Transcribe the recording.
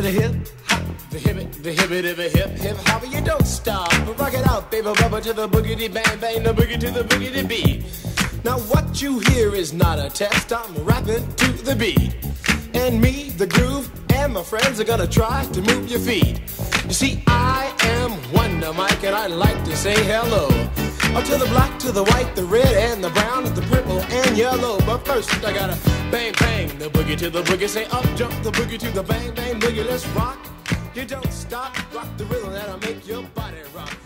to the hip hop, the hip hop. You don't stop, but rock it out, baby, bubba to the boogity bang bang, the boogie to the boogity beat. Now what you hear is not a test. I'm rapping to the beat, and me, the groove, and my friends are gonna try to move your feet. You see, I am Wonder Mike, and I like to say hello to the black, to the white, the red, and the brown, and the purple, and yellow. But first, I gotta bang, bang, the boogie to the boogie. Say up, jump the boogie to the bang, bang, boogie. Let's rock. You don't stop, rock the rhythm that'll make your body rock.